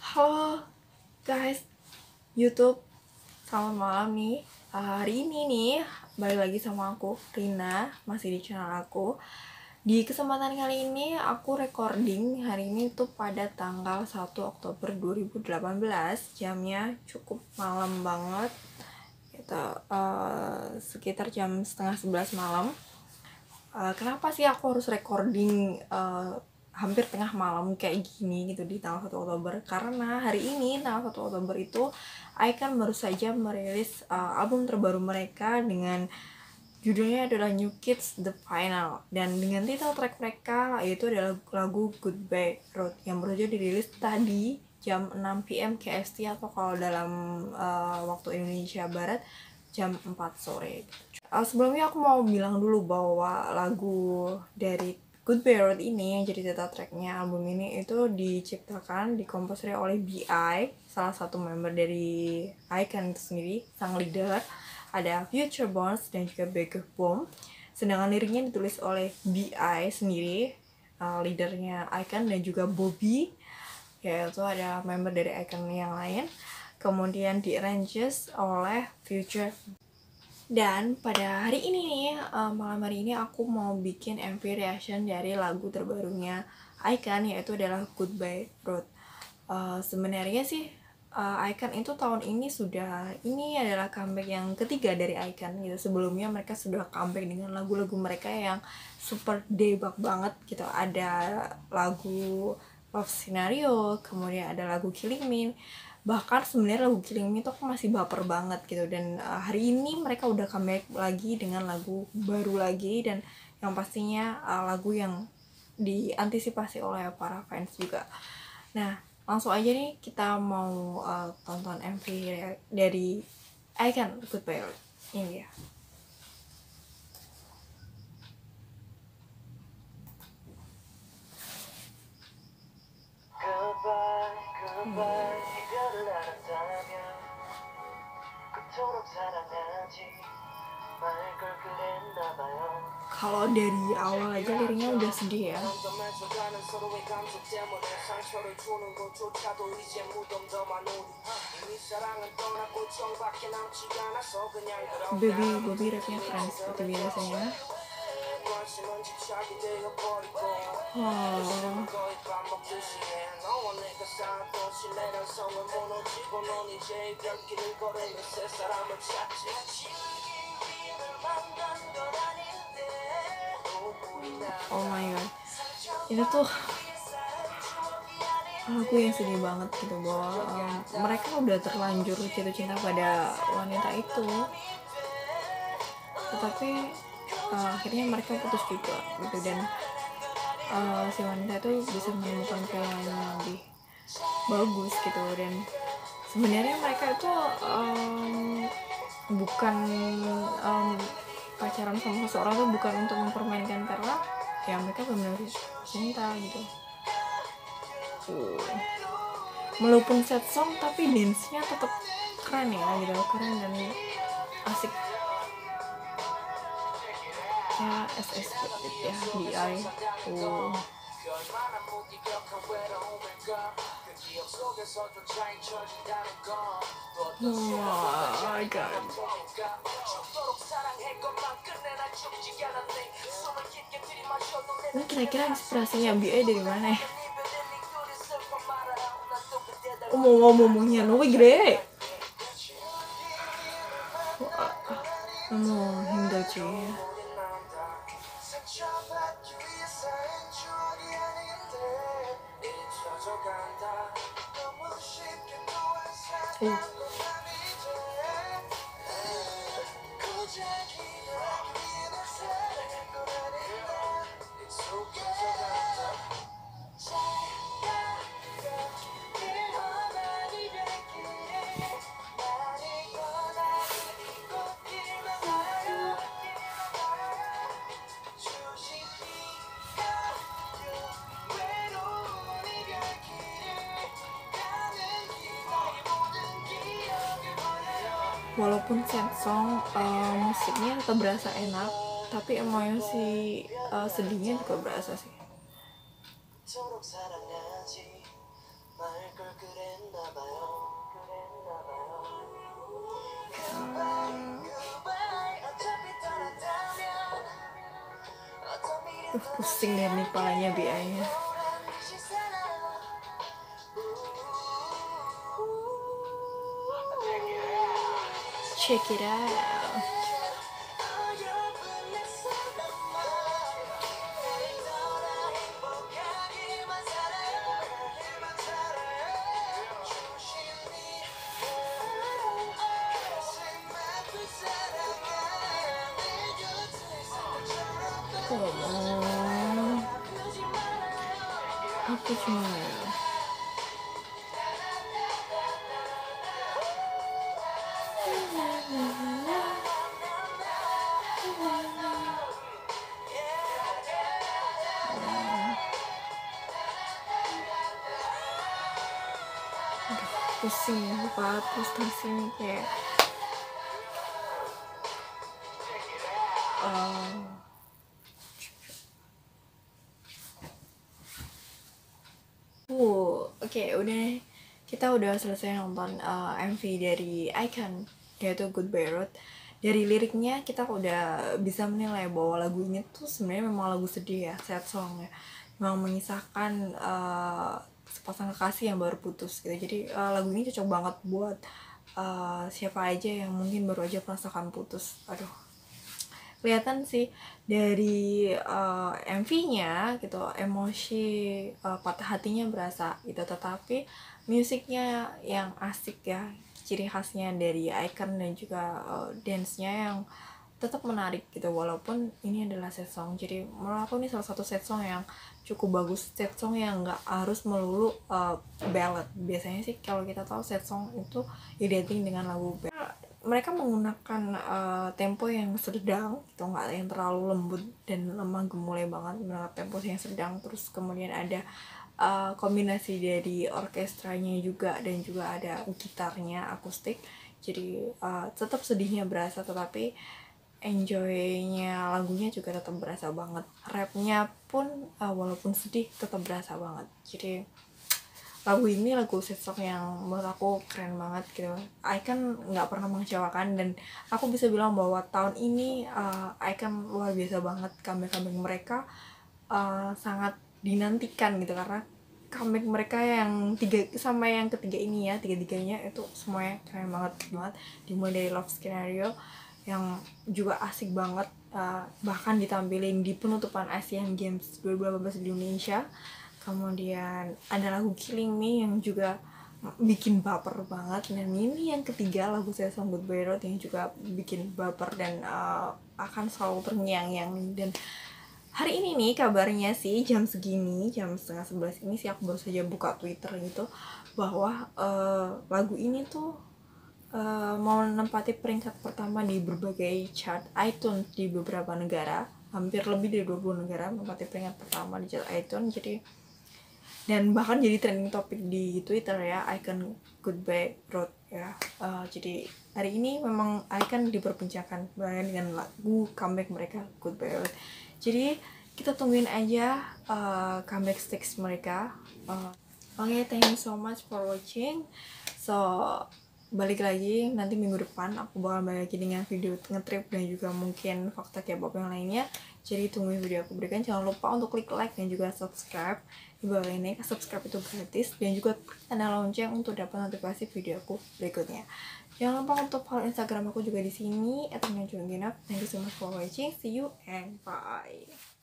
Halo guys, YouTube, selamat malam nih. Hari ini nih, balik lagi sama aku, Rina, masih di channel aku. Di kesempatan kali ini, aku recording hari ini tuh pada tanggal 1 Oktober 2018. Jamnya cukup malam banget, gitu, sekitar jam setengah 11 malam. Kenapa sih aku harus recording hampir tengah malam kayak gini gitu di tanggal 1 Oktober? Karena hari ini tanggal 1 Oktober itu iKON baru saja merilis album terbaru mereka dengan judulnya adalah New Kids The Final, dan dengan title track mereka yaitu adalah lagu Goodbye Road yang baru saja dirilis tadi jam 6 PM KST, atau kalau dalam waktu Indonesia Barat jam 4 sore. Sebelumnya aku mau bilang dulu bahwa lagu dari Goodbye Road ini yang jadi title tracknya album ini itu diciptakan, dikomposisi oleh BI, salah satu member dari iKON itu sendiri, sang leader. Ada Future Bones dan juga Baekhyun. Sedangkan liriknya ditulis oleh BI sendiri, leadernya iKON, dan juga Bobby, yaitu ada member dari iKON yang lain. Kemudian di-arranges oleh Future. Dan pada hari ini nih, malam hari ini aku mau bikin MV reaction dari lagu terbarunya iKON, yaitu adalah Goodbye Road. Sebenarnya sih iKON itu tahun ini ini adalah comeback yang ketiga dari iKON gitu. Sebelumnya mereka sudah comeback dengan lagu-lagu mereka yang super debak banget gitu. Ada lagu Love Scenario, kemudian ada lagu Killing Me. Bahkan sebenarnya lagu Killing Me itu aku masih baper banget gitu. Dan hari ini mereka udah comeback lagi dengan lagu baru lagi, dan yang pastinya lagu yang diantisipasi oleh para fans juga. Nah, langsung aja nih kita mau tonton MV dari iKON Goodbye Road. Ini dia. Kalau dari awal aja liriknya udah sedih ya. Bobby rapnya keren seperti biasanya. Oh my god, itu tuh lagu yang sedih banget gitu, bahwa mereka udah terlanjur jatuh cinta pada wanita itu, tetapi akhirnya mereka putus juga gitu. Dan si wanita itu bisa menemukan pilihan yang lebih bagus gitu. Dan sebenarnya mereka itu bukan pacaran sama seseorang tuh bukan untuk mempermainkan, karena ya mereka benar-benar cinta gitu. Walaupun sad song tapi dance-nya tetap keren ya gitu, keren dan asik ya. SS ya BI. Oh my god. Ini kira-kira inspirasinya BI dari mana ya? Ngomongnya noe gede. 힘들지. Walaupun sad song, musiknya tetap berasa enak, tapi emosi sedihnya juga berasa sih. Pusing deh nih kepalanya BI-nya. Check it out. Apa cuma pusing ya, kepala frustasi nih kayak oke, kita udah selesai nonton MV dari iKON yaitu Goodbye Road. Dari liriknya kita udah bisa menilai bahwa lagu ini tuh sebenarnya memang lagu sedih ya, sad song ya, memang mengisahkan sepasang kekasih yang baru putus gitu. Jadi lagu ini cocok banget buat siapa aja yang mungkin baru aja merasakan putus. Aduh, kelihatan sih dari MV-nya gitu, emosi patah hatinya berasa gitu, tetapi musiknya yang asik ya, ciri khasnya dari iKON, dan juga dance-nya yang tetap menarik gitu walaupun ini adalah set song. Jadi menurut aku ini salah satu set song yang cukup bagus, set song yang nggak harus melulu ballad. Biasanya sih kalau kita tahu set song itu identik dengan lagu ballad. Mereka menggunakan tempo yang sedang gitu, nggak yang terlalu lembut dan lemah gemulai banget, menurut tempo yang sedang. Terus kemudian ada kombinasi dari orkestranya juga, dan juga ada gitarnya akustik, jadi tetap sedihnya berasa, tetapi enjoy-nya lagunya juga tetap berasa banget. Rapnya pun walaupun sedih tetap berasa banget. Jadi lagu ini lagu set song yang menurut aku keren banget gitu. iKON nggak pernah mengecewakan, dan aku bisa bilang bahwa tahun ini iKON luar biasa banget. Comeback mereka sangat dinantikan gitu, karena comeback mereka yang ketiga ini ya, tiga-tiganya itu semuanya keren banget banget. Dimulai dari Love Scenario yang juga asik banget, bahkan ditampilin di penutupan Asian Games 2018 di Indonesia. Kemudian ada lagu Killing Me yang juga bikin baper banget, dan ini yang ketiga lagu saya Song Goodbye Road yang juga bikin baper dan akan selalu terngiang-ngiang. Dan hari ini nih kabarnya sih jam segini, jam setengah 11 ini sih, aku baru saja buka Twitter gitu, bahwa lagu ini tuh mau menempati peringkat pertama di berbagai chart iTunes di beberapa negara, hampir lebih dari 20 negara menempati peringkat pertama di chart iTunes. Jadi, dan bahkan jadi trending topik di Twitter ya, iKON Goodbye Road ya. Jadi hari ini memang iKON diperbincangkan dengan lagu comeback mereka Goodbye Road. Jadi kita tungguin aja comeback stage mereka. Oke, thank you so much for watching. So balik lagi nanti minggu depan aku bakal balik lagi dengan video ngetrip dan juga mungkin fakta K-pop yang lainnya. Jadi tungguin video aku berikan. Jangan lupa untuk klik like dan juga subscribe di bawah ini. Subscribe itu gratis, dan juga klik tanda lonceng untuk dapat notifikasi video aku berikutnya. Jangan lupa untuk follow Instagram aku juga di sini @najunginap. Thank you so much for watching. See you and bye.